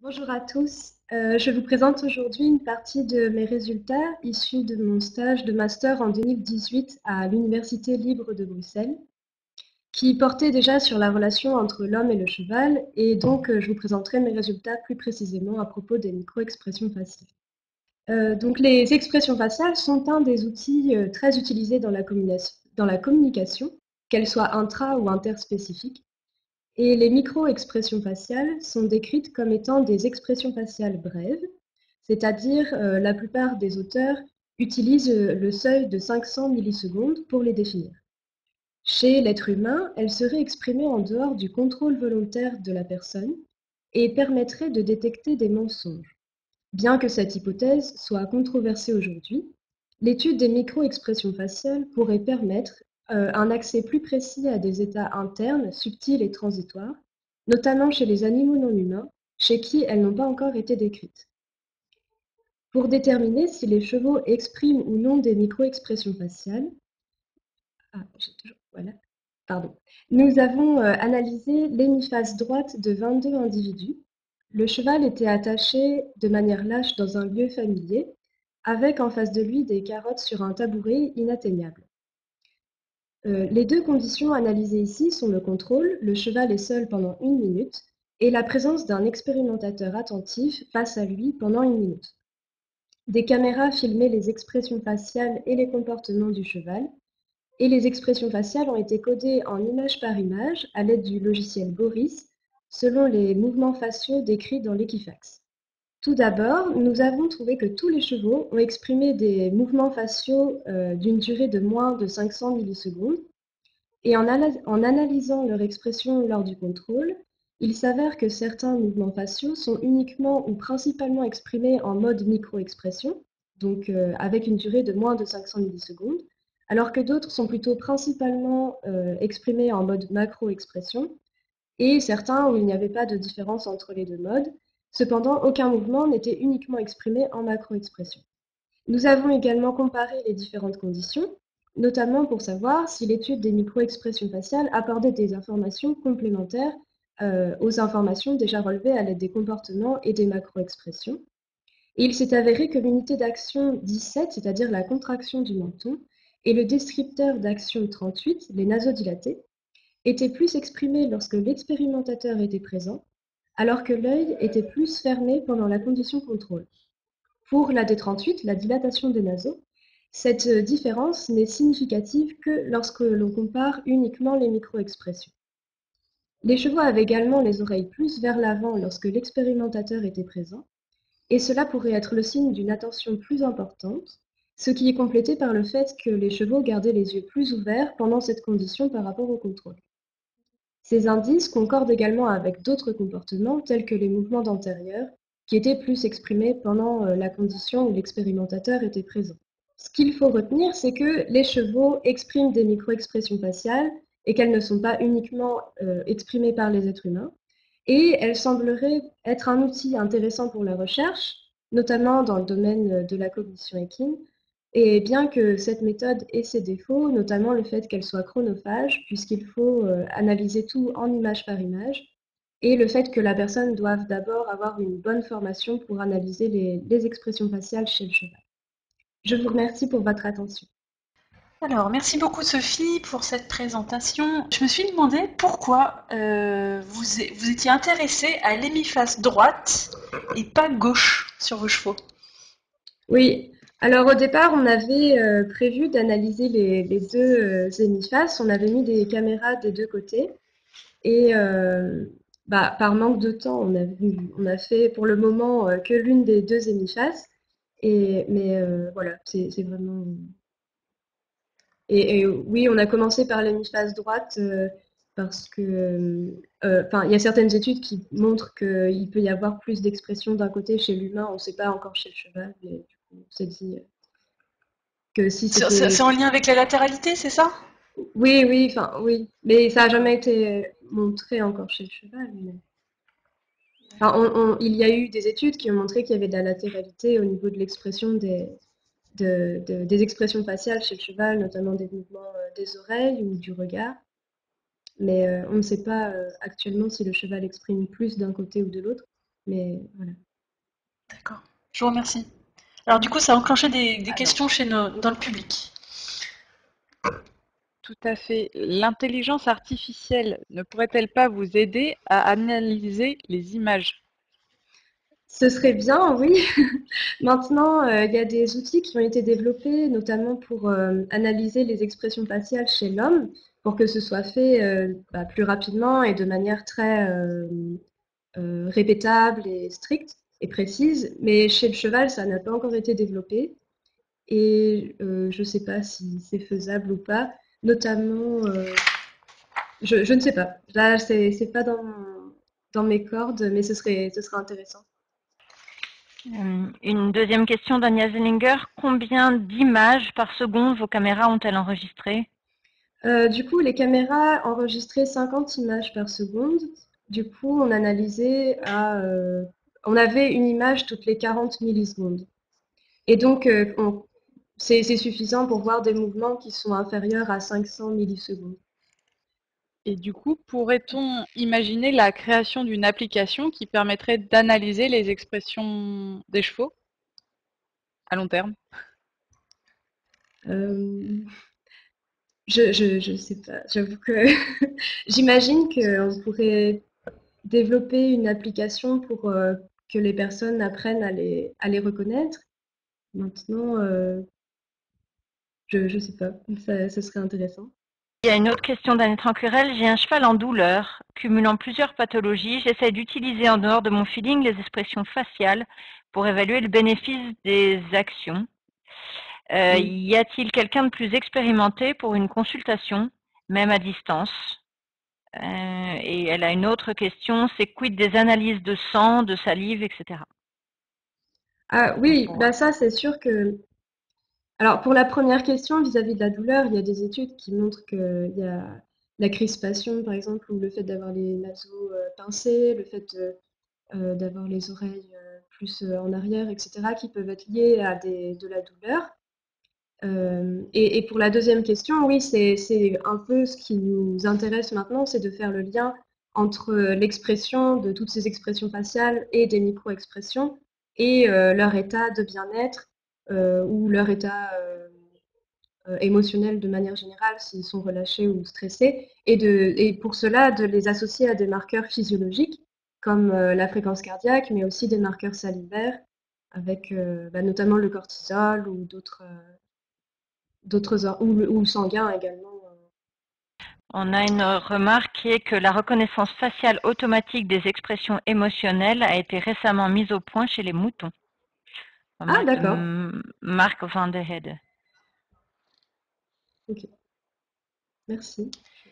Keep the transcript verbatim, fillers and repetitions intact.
Bonjour à tous. Euh, je vous présente aujourd'hui une partie de mes résultats issus de mon stage de master en deux mille dix-huit à l'Université libre de Bruxelles, qui portait déjà sur la relation entre l'homme et le cheval, et donc euh, je vous présenterai mes résultats plus précisément à propos des micro-expressions faciales. Euh, donc les expressions faciales sont un des outils euh, très utilisés dans la communication, dans la communication, qu'elles soient intra- ou interspécifiques. Et les micro-expressions faciales sont décrites comme étant des expressions faciales brèves, c'est-à-dire euh, la plupart des auteurs utilisent euh, le seuil de cinq cents millisecondes pour les définir. Chez l'être humain, elles seraient exprimées en dehors du contrôle volontaire de la personne et permettraient de détecter des mensonges. Bien que cette hypothèse soit controversée aujourd'hui, l'étude des micro-expressions faciales pourrait permettre euh, un accès plus précis à des états internes, subtils et transitoires, notamment chez les animaux non humains, chez qui elles n'ont pas encore été décrites. Pour déterminer si les chevaux expriment ou non des micro-expressions faciales, ah, j'ai toujours, voilà, pardon. Nous avons euh, analysé l'hémiphase droite de vingt-deux individus. Le cheval était attaché de manière lâche dans un lieu familier, avec en face de lui des carottes sur un tabouret inatteignable. Euh, les deux conditions analysées ici sont le contrôle, le cheval est seul pendant une minute, et la présence d'un expérimentateur attentif face à lui pendant une minute. Des caméras filmaient les expressions faciales et les comportements du cheval, et les expressions faciales ont été codées en image par image à l'aide du logiciel Boris, selon les mouvements faciaux décrits dans l'Equifax. Tout d'abord, nous avons trouvé que tous les chevaux ont exprimé des mouvements faciaux euh, d'une durée de moins de cinq cents millisecondes, et en, en analysant leur expression lors du contrôle, il s'avère que certains mouvements faciaux sont uniquement ou principalement exprimés en mode micro-expression, donc euh, avec une durée de moins de cinq cents millisecondes, alors que d'autres sont plutôt principalement euh, exprimés en mode macro-expression, et certains où il n'y avait pas de différence entre les deux modes. Cependant, aucun mouvement n'était uniquement exprimé en macro-expression. Nous avons également comparé les différentes conditions, notamment pour savoir si l'étude des micro-expressions faciales apportait des informations complémentaires euh, aux informations déjà relevées à l'aide des comportements et des macro-expressions. Et il s'est avéré que l'unité d'action dix-sept, c'est-à-dire la contraction du menton, et le descripteur d'action trente-huit, les nasodilatés, étaient plus exprimés lorsque l'expérimentateur était présent, alors que l'œil était plus fermé pendant la condition contrôle. Pour la D trente-huit, la dilatation des naseaux, cette différence n'est significative que lorsque l'on compare uniquement les micro-expressions. Les chevaux avaient également les oreilles plus vers l'avant lorsque l'expérimentateur était présent, et cela pourrait être le signe d'une attention plus importante, ce qui est complété par le fait que les chevaux gardaient les yeux plus ouverts pendant cette condition par rapport au contrôle. Ces indices concordent également avec d'autres comportements tels que les mouvements d'antérieur, qui étaient plus exprimés pendant la condition où l'expérimentateur était présent. Ce qu'il faut retenir, c'est que les chevaux expriment des micro-expressions faciales et qu'elles ne sont pas uniquement euh, exprimées par les êtres humains. Et elles sembleraient être un outil intéressant pour la recherche, notamment dans le domaine de la cognition équine. Et bien que cette méthode ait ses défauts, notamment le fait qu'elle soit chronophage, puisqu'il faut euh, analyser tout en image par image, et le fait que la personne doive d'abord avoir une bonne formation pour analyser les, les expressions faciales chez le cheval. Je vous remercie pour votre attention. Alors, merci beaucoup Sophie pour cette présentation. Je me suis demandé pourquoi euh, vous, vous étiez intéressée à l'hémiphase droite et pas gauche sur vos chevaux. Oui, alors au départ, on avait euh, prévu d'analyser les, les deux euh, hémiphases. On avait mis des caméras des deux côtés. Et euh, bah, par manque de temps, on a, vu- on a fait pour le moment euh, que l'une des deux hémiphases. Et, mais euh, voilà, c'est c'est vraiment. Et, et oui, on a commencé par l'hémiphase droite euh, parce que, euh, enfin, il y a certaines études qui montrent qu'il peut y avoir plus d'expression d'un côté chez l'humain. On ne sait pas encore chez le cheval, mais du coup, on s'est dit que si C'est c'est c'était. en lien avec la latéralité, c'est ça? Oui, oui, enfin, oui. Mais ça n'a jamais été montré encore chez le cheval. mais- Enfin, on- on- il y a eu des études qui ont montré qu'il y avait de la latéralité au niveau de l'expression des, de- de- des expressions faciales chez le cheval, notamment des mouvements euh, des oreilles ou du regard. Mais euh, on ne sait pas euh, actuellement si le cheval exprime plus d'un côté ou de l'autre. Mais voilà. D'accord. Je vous remercie. Alors du coup, ça a enclenché des, des Alors, questions chez nos, dans le public. tout à fait. L'intelligence artificielle ne pourrait-elle pas vous aider à analyser les images? Ce serait bien, oui. Maintenant, euh, il y a des outils qui ont été développés, notamment pour euh, analyser les expressions faciales chez l'homme, pour que ce soit fait euh, bah, plus rapidement et de manière très euh, euh, répétable et stricte et précise. Mais chez le cheval, ça n'a pas encore été développé. Et euh, je ne sais pas si c'est faisable ou pas. Notamment, euh, je, je ne sais pas. Là, c'est c'est pas dans, mon- dans mes cordes, mais ce serait, ce serait intéressant. Euh, Une deuxième question d'Anya Zellinger. Combien d'images par seconde vos caméras ont-elles enregistré? Euh, du coup, les caméras enregistraient cinquante images par seconde. Du coup, on analysait à, euh, on avait une image toutes les quarante millisecondes. Et donc, euh, on- c'est c'est suffisant pour voir des mouvements qui sont inférieurs à cinq cents millisecondes. Et du coup, pourrait-on imaginer la création d'une application qui permettrait d'analyser les expressions des chevaux à long terme? Euh, je, je, je sais pas. J'avoue que j'imagine qu'on pourrait développer une application pour euh, que les personnes apprennent à les, à les reconnaître. Maintenant, euh, je, je sais pas. Ça, ça serait intéressant. Il y a une autre question d'Anne Trancurel. J'ai un cheval en douleur, cumulant plusieurs pathologies. J'essaie d'utiliser en dehors de mon feeling les expressions faciales pour évaluer le bénéfice des actions. Euh, Mm. y a-t-il quelqu'un de plus expérimenté pour une consultation, même à distance? Euh, et elle a une autre question, c'est quid des analyses de sang, de salive, et cetera. Ah Donc oui, pour, bah ça c'est sûr que. Alors pour la première question vis-à-vis de la douleur, il y a des études qui montrent qu'il y a la crispation par exemple, ou le fait d'avoir les naseaux euh, pincés, le fait de, euh, d'avoir les oreilles euh, plus euh, en arrière, et cetera, qui peuvent être liés à des, de la douleur. Euh, et, et pour la deuxième question, oui, c'est, c'est un peu ce qui nous intéresse maintenant, c'est de faire le lien entre l'expression de toutes ces expressions faciales et des micro-expressions et euh, leur état de bien-être euh, ou leur état euh, euh, émotionnel de manière générale s'ils sont relâchés ou stressés, et, de, et pour cela de les associer à des marqueurs physiologiques comme euh, la fréquence cardiaque, mais aussi des marqueurs salivaires avec euh, bah, notamment le cortisol ou d'autres euh, d'autres or- ou, le- ou sanguin également. euh. on a une remarque qui est que la reconnaissance faciale automatique des expressions émotionnelles a été récemment mise au point chez les moutons. Ah Remarque de d'accord, M- Mark van der Heide. ok, merci.